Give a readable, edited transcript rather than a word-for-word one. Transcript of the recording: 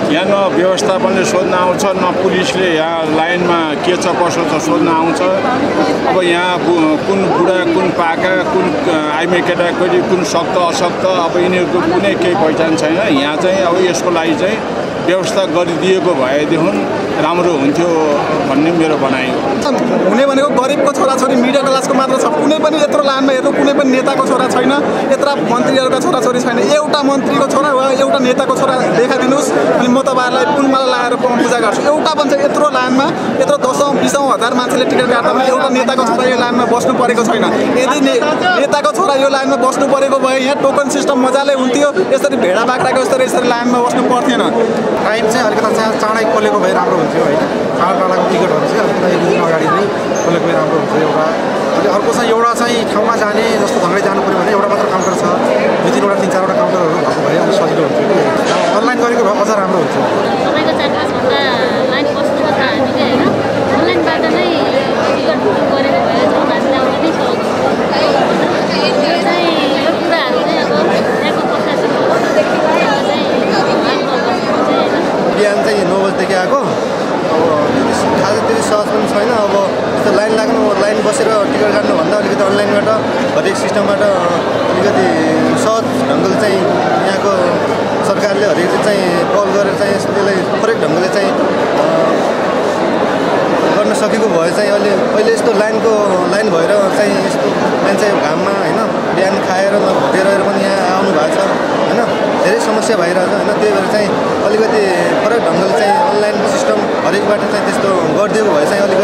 यहाँ न व्यवस्थापनले सोध्न आउँछ न पुलिसले यहाँ लाइनमा के छ कसो छ सोध्न आउँछ। अब यहाँ कुन बुढा कुन पाका कुन आइमे केटाकेटी कुन शक्त अशक्त अब यिनीहरूको कुनै केही पहिचान छैन। यहाँ चाहिँ अब यसको लागि चाहिँ व्यवस्था गरिदिएको भएदेखि राम्रो हुन्थ्यो भन्ने मेरो भनाइ हो। हुने भनेको गरिबको छोराछोरी मिडल क्लासको मात्र छ। कुनै पनि यत्रो लाइनमा हेर्नु कुनै पनि नेताको छोरा छैन, यत्र मन्त्रीहरूका छोराछोरी छैन। एउटा मन्त्रीको छोरा वा एउटा नेताको छोरा देखाइदिनुहोस् अनि म तपाईँहरूलाई फुलमाला लगाएर पूजा गर्छु। एउटा पनि यत्रो लाइनमा यत्रो 10,000-20,000 हजार मान्छेले टिकट काट्दा पनि एउटा नेताको छोरा यो लाइनमा बस्नु परेको छैन। यदि नेताको छोरा यो लाइनमा बस्नु परेको भए यहाँ टोकन सिस्टम मजाले हुन्थ्यो। यसरी भेडा बाख्राको यसरी लाइनमा बस्नु पर्थेन। टाइम चाहिँ अलिकति चाँडै खोलेको भए राम्रो हुन्थ्यो होइन। टाढाको टिकटहरू चाहिँ अलिकति 1 दिन अगाडि नै खोलेको भए राम्रो हुन्थ्यो एउटा। अनि अर्को चाहिँ एउटा चाहिँ ठाउँमा जाने जस्तो ढङ्गले जानु पऱ्यो भने एउटा मात्र काउन्टर छ, 2-3वटा 3-4वटा काउन्टरहरू भएको भए अलिक सजिलो हुन्थ्यो कि अनलाइन गरेको भए अझ राम्रो हुन्थ्यो। तपाईँको 4-5 घन्टा लाइन बस्नुको त हामीले होइन अनलाइनबाट नै टिकट बुकिङ गरेको भए मान्छेले आउन नै सजिलो चाहिँ यो कुराहरू चाहिँ अब त्यहाँको प्रशासनको बिहान चाहिँ 9 बजीदेखि आएको अब खासै त्यति सहज पनि छैन। अब यस्तो लाइन लाग्नु लाइन बसेर टिकट काट्नुभन्दा अलिकति अनलाइनबाट हरेक सिस्टमबाट अलिकति सहज ढङ्गले चाहिँ यहाँको सरकारले हरेक चाहिँ पहल गरेर चाहिँ त्यसलाई फरक ढङ्गले चाहिँ गर्न सकेको भए चाहिँ अहिले यस्तो लाइन भएर चाहिँ यस्तो मान्छे घाममा होइन बिहान खाएर नभुटेर पनि यहाँ आउनु भएको छ होइन। धेरै समस्या भइरहेछ होइन। त्यही भएर चाहिँ अलिकति फरक ढङ्गले चाहिँ अनलाइन सिस्टम हरेकबाट चाहिँ त्यस्तो गरिदिएको भए चाहिँ अलिक